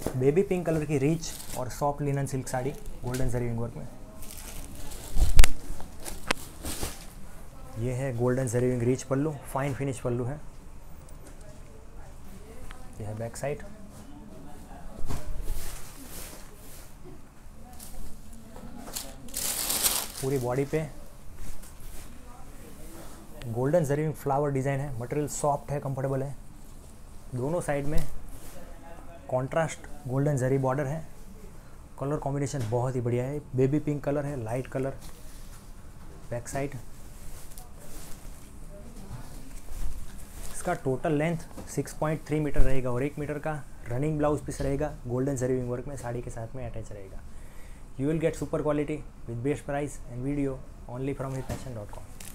Baby pink colour की rich और soft linen silk sari golden zari weaving work में। ये है golden zari weaving rich pallu, fine finish pallu है। यह है बैक साइड। पूरी बॉडी पे golden zari weaving flower design है। मटेरियल सॉफ्ट है, कंफर्टेबल है। दोनों साइड में कॉन्ट्रास्ट गोल्डन जरी बॉर्डर है। कलर कॉम्बिनेशन बहुत ही बढ़िया है। बेबी पिंक कलर है, लाइट कलर। Back side. इसका टोटल लेंथ 6.3 मीटर रहेगा और 1 मीटर का रनिंग ब्लाउज पीस रहेगा। गोल्डन जरी विंग वर्क में साड़ी के साथ में अटैच रहेगा। You will get super quality with best price and video only from हितफैशन.com।